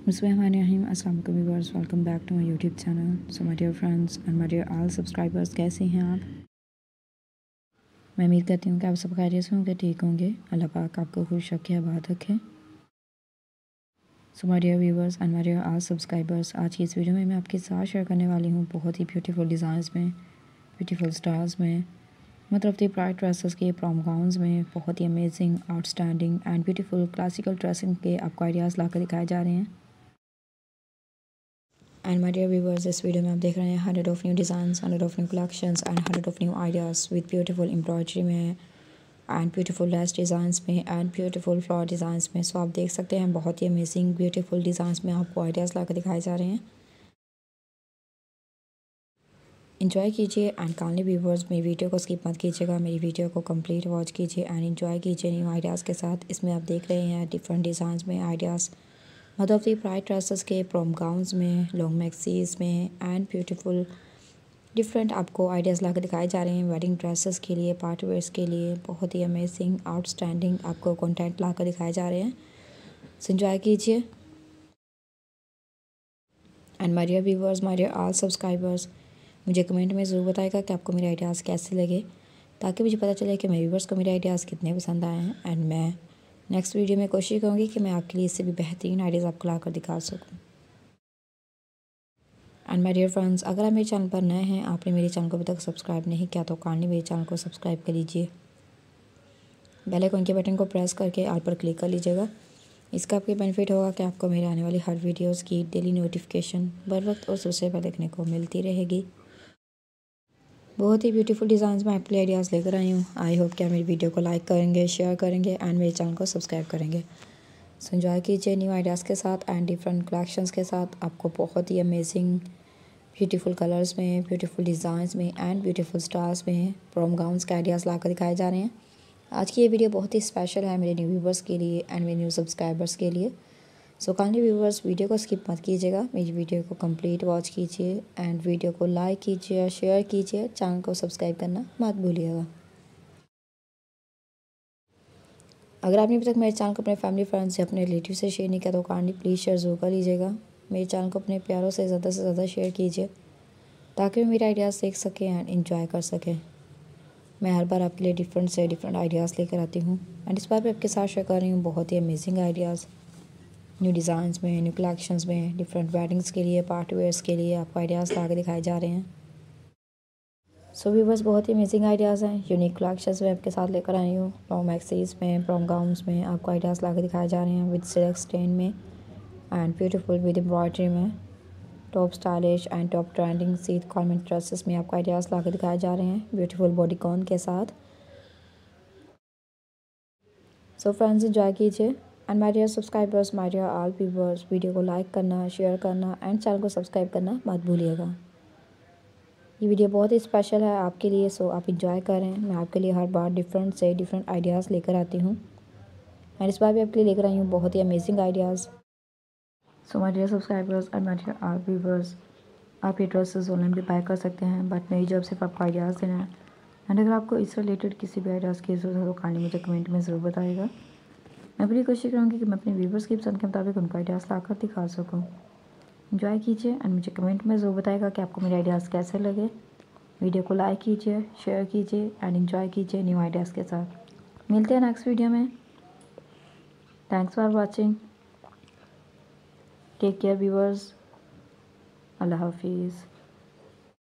बिस्मिल्लाहिर्रहमानिर्रहीम। अस्सलाम वालेकुम viewers, welcome back to my YouTube channel. So my dear friends and my dear all subscribers, कैसे हैं आप? मैं उम्मीद करती हूँ कि आप सब खैरियत से होंगे, ठीक होंगे। अल्लाह पाक आपको खुश रखे, आबाद रखे। So my dear viewers and my dear all subscribers, आज की इस वीडियो में मैं आपके साथ शेयर करने वाली हूँ बहुत ही ब्यूटीफुल डिज़ाइंस में, ब्यूटीफुल स्टार्स में, मतलब दी ब्राइट ड्रेसेस के, प्रॉम गाउन्स में बहुत ही amazing, outstanding and beautiful classical dressing के आपको आइडियाज़ ला कर दिखाए जा रहे हैं। एंड माय डियर व्यूअर्स, इस वीडियो में आप देख रहे हैं 100 of new designs, 100 of new collections and 100 of new ideas with beautiful embroidery में एंड ब्यूटीफुल लेस डिज़ाइंस में एंड ब्यूटीफुल फ्लावर डिज़ाइंस में। सो आप देख सकते हैं बहुत ही अमेजिंग ब्यूटीफुल डिज़ाइंस में आपको आइडियाज़ ला कर दिखाए जा रहे हैं। इन्जॉय कीजिए एंड काइंडली व्यूअर्स मेरी वीडियो को स्किप मत कीजिएगा, मेरी वीडियो को कंप्लीट वॉच कीजिए एंड इन्जॉय कीजिए न्यू आइडियाज़ के साथ। इसमें आप देख रहे हैं डिफरेंट डिज़ाइंस में आइडियाज़, मतलब दी ब्राइट ड्रेसेस के, प्रॉम गाउन्स में, लॉन्ग मैक्सीज में एंड ब्यूटीफुल डिफरेंट आपको आइडियाज़ ला कर दिखाए जा रहे हैं। वेडिंग ड्रेसेस के लिए, पार्टी वेयर्स के लिए बहुत ही अमेजिंग, आउटस्टैंडिंग आपको कंटेंट ला कर दिखाए जा रहे हैं। सो एंजॉय कीजिए and my dear viewers, my dear all subscribers, मुझे कमेंट में ज़रूर बताएगा कि आपको मेरे आइडियाज़ कैसे लगे, ताकि मुझे पता चले कि मेरे व्यूअर्स को मेरे आइडियाज़ कितने पसंद आए हैं। एंड मैं नेक्स्ट वीडियो में कोशिश करूँगी कि मैं आपके लिए इससे भी बेहतरीन आइडियाज़ आपको ला कर दिखा सकूँ। एंड माय डियर फ्रेंड्स, अगर आप मेरे चैनल पर नए हैं, आपने मेरे चैनल को अभी तक सब्सक्राइब नहीं किया, तो काइंडली मेरे चैनल को सब्सक्राइब कर लीजिए। बेल आइकन के बटन को प्रेस करके ऑल पर क्लिक कर लीजिएगा। इसका आपके बेनिफिट होगा कि आपको मेरे आने वाली हर वीडियोस की डेली नोटिफिकेशन बर वक्त और सबसे पहले देखने को मिलती रहेगी। बहुत ही ब्यूटीफुल डिज़ाइंस में आपके लिए आइडियाज़ लेकर आई हूँ। आई होप कि आप मेरी वीडियो को लाइक करेंगे, शेयर करेंगे एंड मेरे चैनल को सब्सक्राइब करेंगे। सो एंजॉय कीजिए न्यू आइडियाज़ के साथ एंड डिफरेंट कलेक्शंस के साथ। आपको बहुत ही अमेजिंग ब्यूटीफुल कलर्स में, ब्यूटीफुल डिज़ाइंस में एंड ब्यूटीफुल स्टार्स में प्रॉम गाउन्स के आइडियाज़ ला कर दिखाए जा रहे हैं। आज की ये वीडियो बहुत ही स्पेशल है मेरे न्यू व्यूवर्स के लिए एंड मेरे न्यू सब्सक्राइबर्स के लिए। सो काइंडली व्यूवर्स वीडियो को स्किप मत कीजिएगा, मेरी वीडियो को कंप्लीट वॉच कीजिए एंड वीडियो को लाइक कीजिए, शेयर कीजिए, चैनल को सब्सक्राइब करना मत भूलिएगा। अगर आपने अभी तक मेरे चैनल को अपने फैमिली फ्रेंड्स या अपने रिलेटिव से शेयर नहीं किया, तो काइंडली प्लीज़ शेयर ज़रूर कर लीजिएगा। मेरे चैनल को अपने प्यारों से ज़्यादा शेयर कीजिए, ताकि वो मेरे आइडियाज़ देख सकें एंड इन्जॉय कर सकें। मैं हर बार आपके लिए डिफरेंट आइडियाज़ लेकर आती हूँ एंड इस बार भी आपके साथ शेयर कर रही हूँ बहुत ही अमेजिंग आइडियाज़, न्यू डिज़ाइंस में, न्यू कलेक्शंस में, डिफरेंट वेडिंग्स के लिए, पार्टी वेयर्स के लिए आपको आइडियाज़ ला के दिखाए जा रहे हैं। सो व्यूअर्स, बहुत ही अमेजिंग आइडियाज़ हैं, यूनिक कलेक्शंस में आपके साथ लेकर आई हूँ। लॉन्ग मैक्सीज में, प्रॉम गाउन्स में आपको आइडियाज़ ला के दिखाए जा रहे हैं विद सिल्क स्टेन में एंड ब्यूटीफुल विद एम्ब्रॉयडरी में। Top stylish and top trending सीट कॉर्नमेंट ड्रेसेस में आपको आइडियाज़ ला के दिखाए जा रहे हैं ब्यूटीफुल बॉडीकॉन के साथ। सो फ्रेंड्स, एंजॉय कीजिए and my dear subscribers, my dear all viewers, video को लाइक करना, शेयर करना एंड चैनल को सब्सक्राइब करना मत भूलिएगा। ये वीडियो बहुत ही स्पेशल है आपके लिए, सो आप इंजॉय करें। मैं आपके लिए हर बार डिफरेंट आइडियाज़ लेकर आती हूँ एंड इस बार भी आपके लिए लेकर आई हूँ बहुत ही amazing ideas. So my dear subscribers and my dear all viewers, आप ये ड्रेसेस ऑनलाइन भी बाय कर सकते हैं, बट मेरी जॉब सिर्फ आपको आइडियाज़ देना है। एंड अगर आपको इससे रिलेटेड किसी भी आइडियाज़ की ज़रूरत है, तो काइंडली मुझे कमेंट में ज़रूर बताइएगा। मैं पूरी कोशिश करूँगी कि मैं अपने व्यूवर्स की पसंद के मुताबिक उनको आइडियाज़ ला कर दिखा सकूँ। एंजॉय कीजिए एंड मुझे कमेंट में ज़रूर बताइएगा कि आपको मेरे आइडियाज़ कैसे लगे। वीडियो को लाइक कीजिए, शेयर कीजिए एंड एंजॉय कीजिए न्यू आइडियाज़ के साथ। मिलते हैं नेक्स्ट वीडियो में। Thanks for watching, take care viewers, अल्लाह हाफिज़।